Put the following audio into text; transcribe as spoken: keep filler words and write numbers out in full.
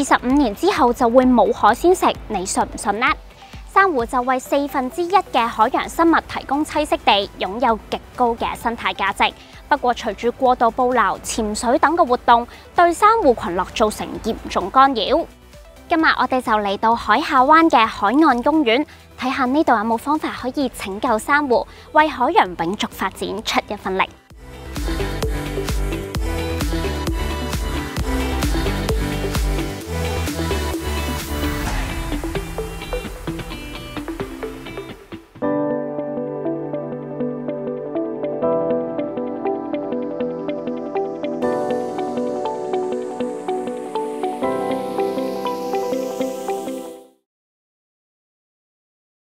二十五年之後就會冇海鮮食，你信唔信呢？珊瑚就為四分之一嘅海洋生物提供棲息地，擁有極高嘅生態價值。不過，隨住過度捕撈、潛水等嘅活動，對珊瑚群落造成嚴重干擾。今日我哋就嚟到海下灣嘅海岸公園，睇下呢度有冇方法可以拯救珊瑚，為海洋永續發展出一份力。